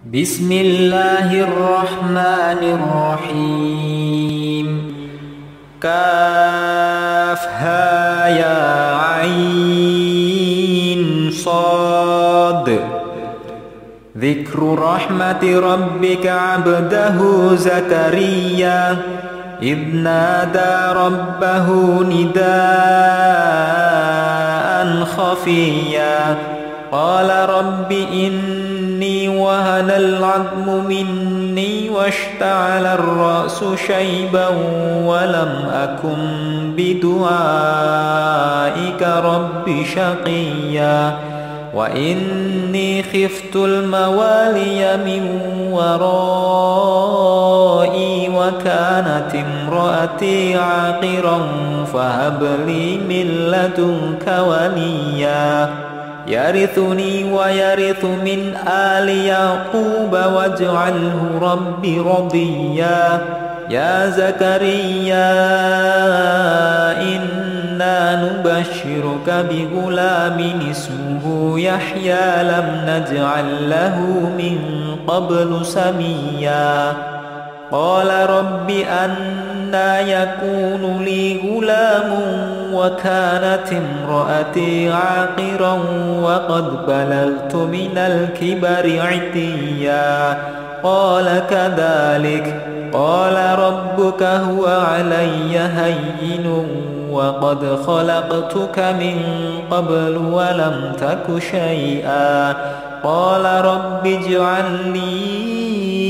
بسم الله الرحمن الرحيم كافها يا عين صاد ذكر رحمة ربك عبده زكريا إذ نادى ربه نداء خفيا قال رب إني وهن العظم مني واشتعل الرأس شيبا ولم أكن بدعائك رب شقيا وإني خفت الموالي من ورائي وكانت امرأتي عاقرا فهب لي من لدنك وليا يرثني ويرث من آل يعقوب واجعله رب رضيا يا زكريا إنا نبشرك بغلام اسمه يحيى لم نجعل له من قبل سميا قال رب أنى يكون لي غلام وكانت امرأتي عاقرا وقد بلغت من الكبر عتيا قال كذلك قال ربك هو علي هين وقد خلقتك من قبل ولم تك شيئا قال رب اجعل لي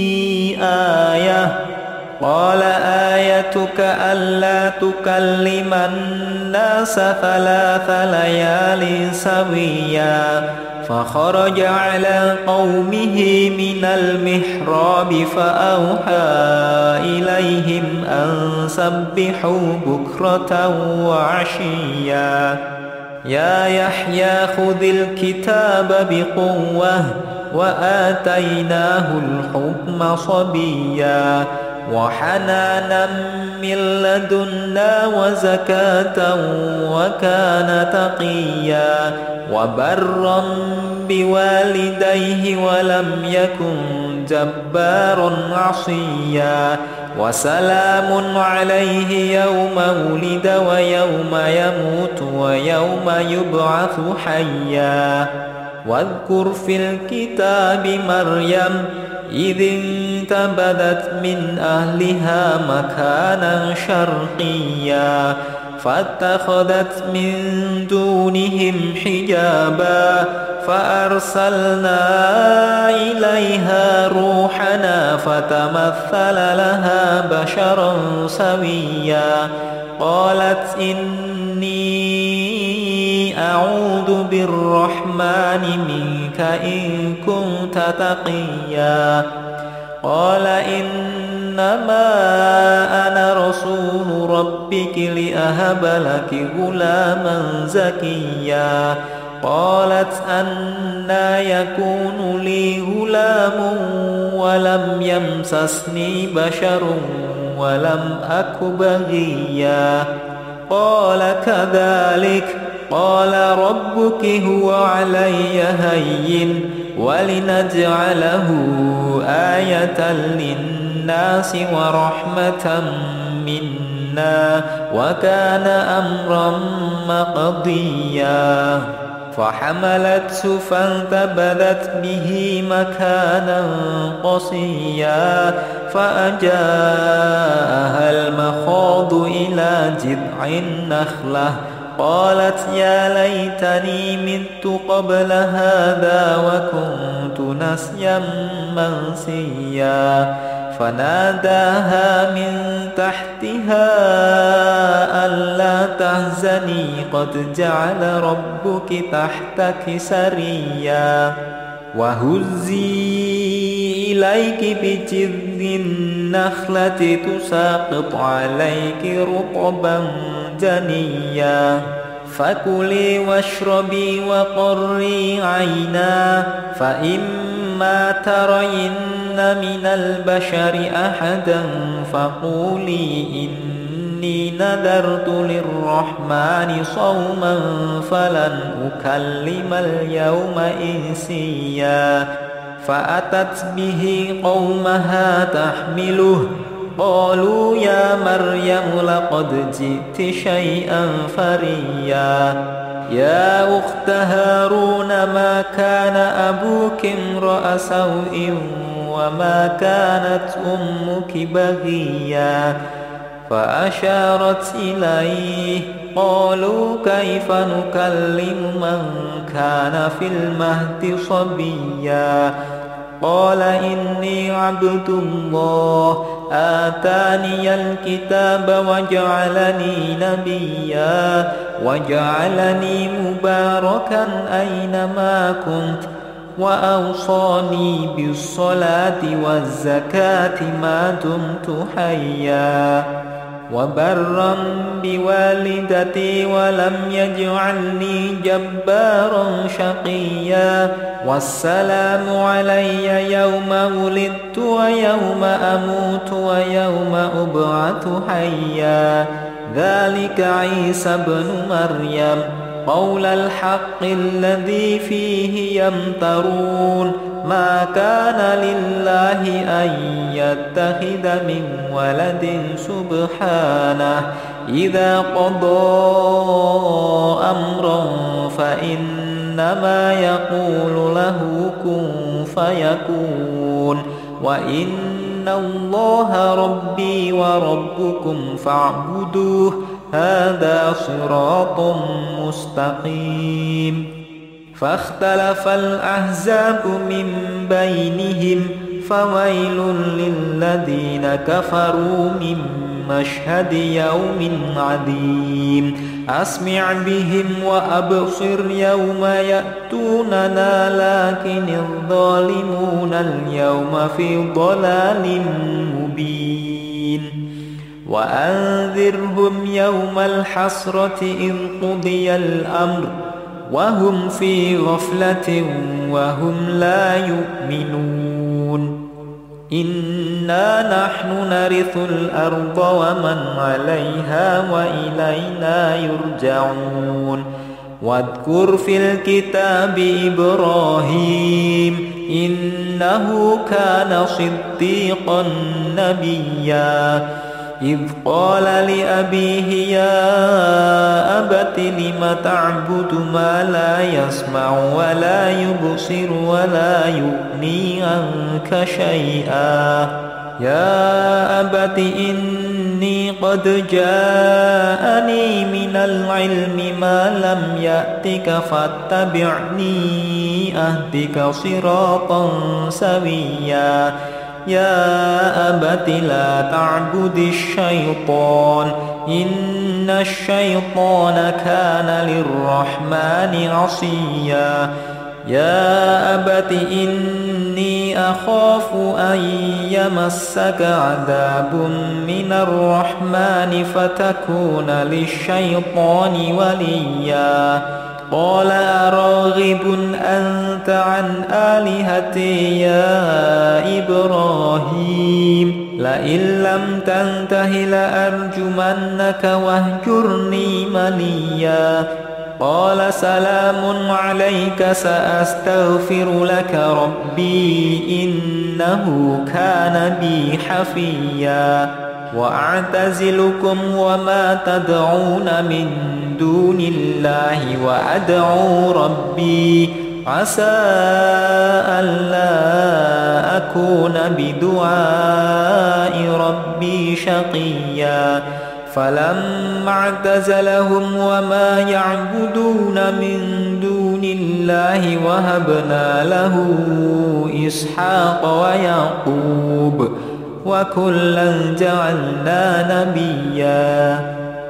آية قال آيتك ألا تكلم الناس 3 ليال سويا فخرج على قومه من المحراب فأوحى إليهم أن سبحوا بكرة وعشيا يا يحيى خذ الكتاب بقوة وآتيناه الحكم صبيا وحنانا من لدنا وزكاة وكان تقيا وبرا بوالديه ولم يكن جبارا عصيا وسلام عليه يوم ولد ويوم يموت ويوم يبعث حيا واذكر في الكتاب مريم إذ انتبذت من أهلها مكانا شرقيا فاتخذت من دونهم حجابا فأرسلنا إليها روحنا فتمثل لها بشرا سويا قالت إني أعوذ بالرحمن منك إن كنت تقيا قال إنما أنا رسول ربك لأهب لك غلاما زكيا قالت أنى يكون لي غلام ولم يمسسني بشر ولم أك بغيا قال كذلك قال ربك هو علي هين ولنجعله آية للناس ورحمة منا وكان أمرا مقضيا فحملته فانتبذت به مكانا قصيا فأجاءها المخاض إلى جذع النخلة قالت يا ليتني مت قبل هذا وكنت نسيا منسيا فناداها من تحتها ألا تحزني قد جعل ربك تحتك سريا وهزي إليك بجذع النخلة تساقط عليك رطبا جنيا فكلي واشربي وقري عينا فإما ترين من البشر أحدا فقولي إني نذرت للرحمن صوما فلن أكلم اليوم إنسيا فأتت به قومها تحمله قالوا يا مريم لقد جئت شيئا فريا يا أخت هارون ما كان أبوك امرأ سوء وما كانت أمك بغيا فأشارت إليه قالوا كيف نكلم من كان في المهد صبيا قال إني عبد الله آتاني الكتاب وجعلني نبيا وجعلني مباركا أينما كنت وأوصاني بالصلاة والزكاة ما دمت حيا وبرا بوالدتي ولم يجعلني جبارا شقيا والسلام علي يوم ولدت ويوم أموت ويوم أبعث حيا ذلك عيسى ابن مريم قول الحق الذي فيه يمترون ما كان لله أن يتخذ من ولد سبحانه إذا قضى أمرا فإنما يقول له كن فيكون وإن الله ربي وربكم فاعبدوه هذا صراط مستقيم فاختلف الأحزاب من بينهم فويل للذين كفروا من مشهد يوم عظيم أسمع بهم وأبصر يوم يأتوننا لكن الظالمون اليوم في ضلال مبين وأنذرهم يوم الحسرة إذ قضي الأمر وهم في غفلة وهم لا يؤمنون إنا نحن نرث الأرض ومن عليها وإلينا يرجعون واذكر في الكتاب إبراهيم إنه كان صديقا نبيا إذ قال لأبيه يا أبت لم تعبد ما لا يسمع ولا يبصر ولا يغني عنك شيئا يا أبت إني قد جاءني من العلم ما لم يأتك فاتبعني أهدك صراطا سويا يا أبت لا تعبد الشيطان إن الشيطان كان للرحمن عصيا يا أبت إني أخاف أن يمسك عذاب من الرحمن فتكون للشيطان وليا قال أراغب أنت عن آلهتي يا إبراهيم لئن لم تنته لأرجمنك واهجرني مليا قال سلام عليك سأستغفر لك ربي إنه كان بي حفيا وأعتزلكم وما تدعون من دون الله وأدعو ربي عسى ألا أكون بدعاء ربي شقيا فلما اعتزلهم وما يعبدون من دون الله وهبنا له إسحاق ويعقوب وكلا جعلنا نبيا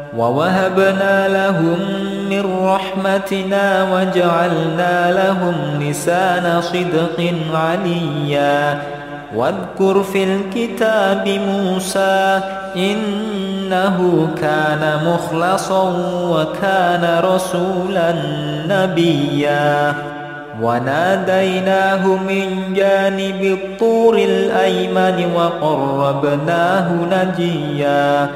ووهبنا لهم من رحمتنا وجعلنا لهم لسان صدق عليا واذكر في الكتاب موسى إنه كان مخلصا وكان رسولا نبيا وناديناه من جانب الطور الأيمن وقربناه نجيا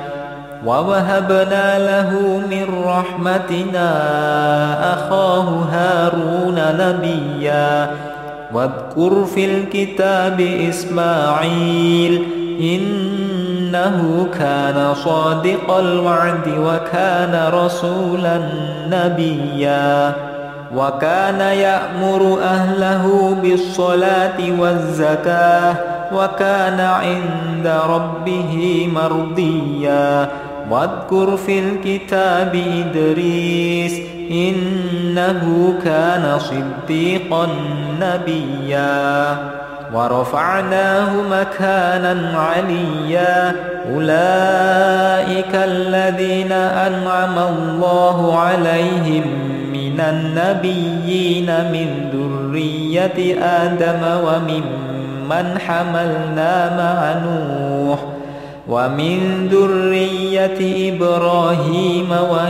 ووهبنا له من رحمتنا أخاه هارون نبيا واذكر في الكتاب إسماعيل إنه كان صادق الوعد وكان رسولا نبيا وكان يأمر أهله بالصلاة والزكاة وكان عند ربه مرضيا واذكر في الكتاب إدريس إنه كان صديقا نبيا ورفعناه مكانا عليا أولئك الذين أنعم الله عليهم من النبيين من ذرية آدم وممن حملنا مع نوح ومن ذرية إبراهيم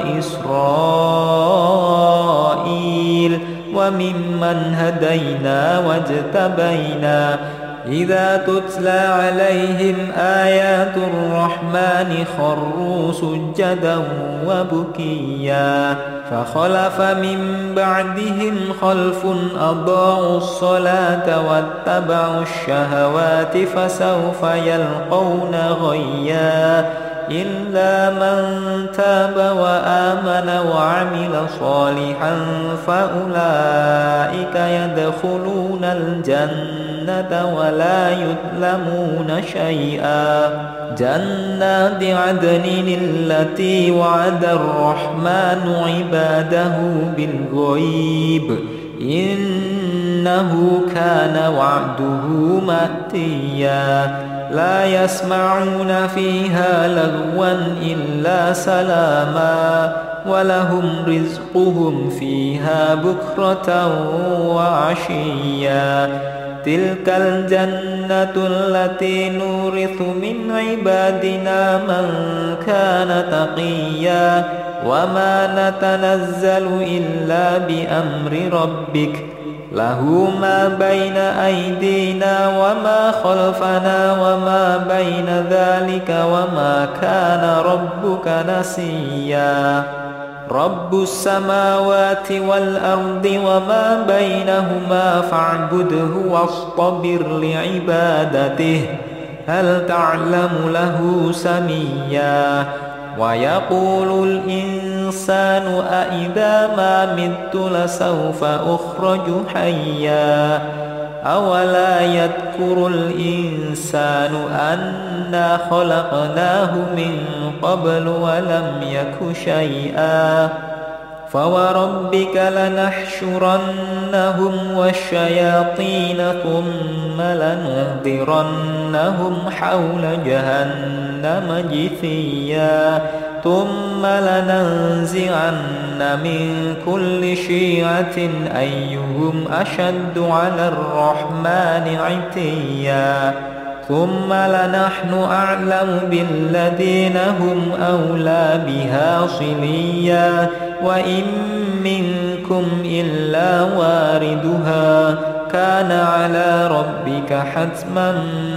وإسرائيل وممن هدينا واجتبينا إذا تتلى عليهم آيات الرحمن خروا سجدا وبكيا فخلف من بعدهم خلف أضاعوا الصلاة واتبعوا الشهوات فسوف يلقون غيا إلا من تاب وآمن وعمل صالحا فأولئك يدخلون الجنة ولا يظلمون شيئا جنات عدن التي وعد الرحمن عباده بالغيب إنه كان وعده مأتيا لا يسمعون فيها لغوا إلا سلاما ولهم رزقهم فيها بكرة وعشيا تلك الجنة التي نورث من عبادنا من كان تقيا وما نتنزل إلا بأمر ربك له ما بين أيدينا وما خلفنا وما بين ذلك وما كان ربك نسيا رب السماوات والأرض وما بينهما فاعبده واصطبر لعبادته هل تعلم له سميا ويقول الإنسان أإذا ما مت لسوف أخرج حيا أولا يذكر الإنسان أنا خلقناه من قبل ولم يك شيئا فوربك لنحشرنهم والشياطين ثم لنحضرنهم حول جهنم جثيا ثم لننزعن من كل شيعة أيهم أشد على الرحمن عتيا ثم لنحن أعلم بالذين هم أولى بها صليا وإن منكم إلا واردها كان على ربك حتما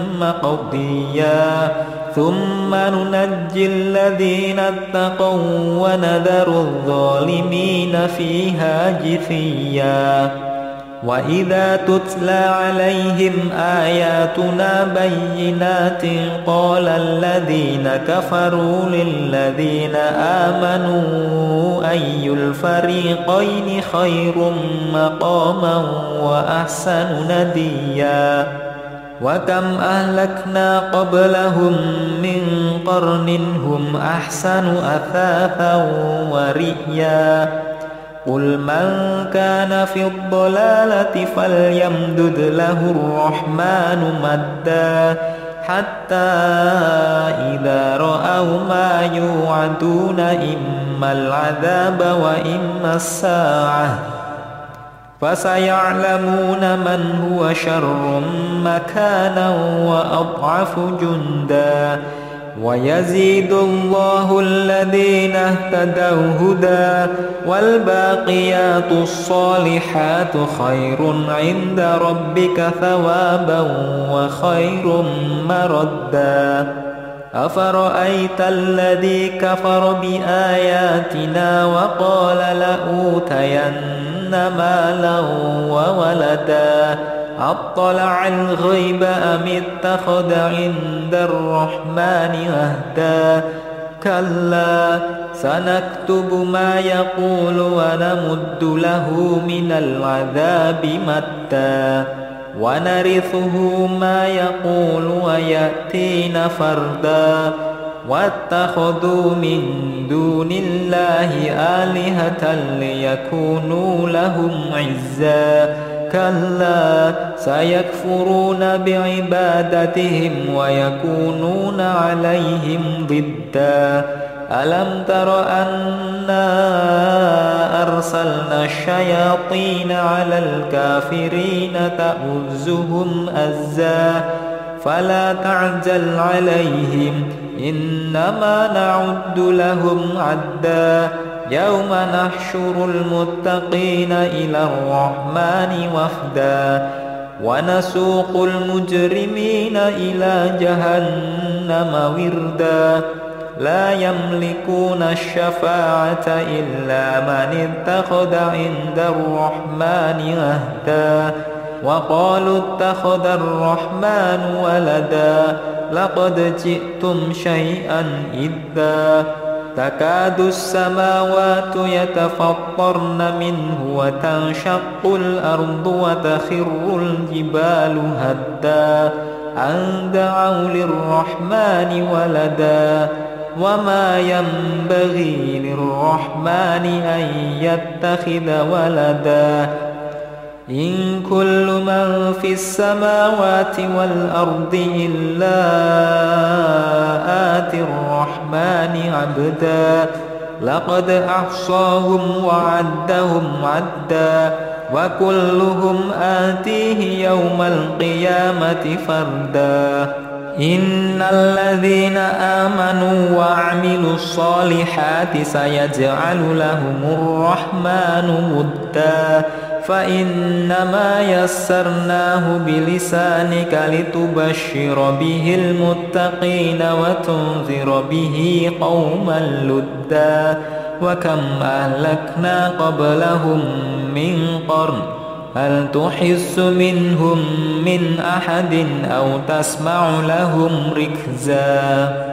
مقضيا ثم ننجي الذين اتقوا ونذر الظالمين فيها جثيا وإذا تتلى عليهم آياتنا بينات قال الذين كفروا للذين آمنوا أي الفريقين خير مقاما وأحسن نديا وكم أهلكنا قبلهم من قرن هم أحسن أثاثا ورئيا قل من كان في الضلالة فليمدد له الرحمن مدا حتى إذا رأوا ما يوعدون إما العذاب وإما الساعة فسيعلمون من هو شر مكانا وأضعف جندا ويزيد الله الذين اهتدوا هدى والباقيات الصالحات خير عند ربك ثوابا وخير مردا أفرأيت الذي كفر بآياتنا وقال لأوتين مالا وولدا أطلع الغيب أم اتخذ عند الرحمن عهدا كلا سنكتب ما يقول ونمد له من العذاب مدا ونرثه ما يقول ويأتينا فردا واتخذوا من دون الله آلهة ليكونوا لهم عزا كلا سيكفرون بعبادتهم ويكونون عليهم ضدا ألم تر أنا أرسلنا الشياطين على الكافرين تؤزهم أزا فلا تعجل عليهم إنما نعد لهم عدا يوم نحشر المتقين إلى الرحمن وفدا ونسوق المجرمين إلى جهنم وردا لا يملكون الشفاعة إلا من اتخذ عند الرحمن عهدا وقالوا اتخذ الرحمن ولدا لقد جئتم شيئا إدا تكاد السماوات يتفطرن منه وتنشق الأرض وتخر الجبال هدا أن دعوا للرحمن ولدا وما ينبغي للرحمن أن يتخذ ولدا إن كل من في السماوات والأرض إلا آتي الرحمن عبدا لقد أحصاهم وعدهم عدا وكلهم آتيه يوم القيامة فردا إن الذين آمنوا وعملوا الصالحات سيجعل لهم الرحمن ودا فإنما يسرناه بلسانك لتبشر به المتقين وتنذر به قوما لدا وكم أهلكنا قبلهم من قرن هل تحس منهم من أحد أو تسمع لهم ركزا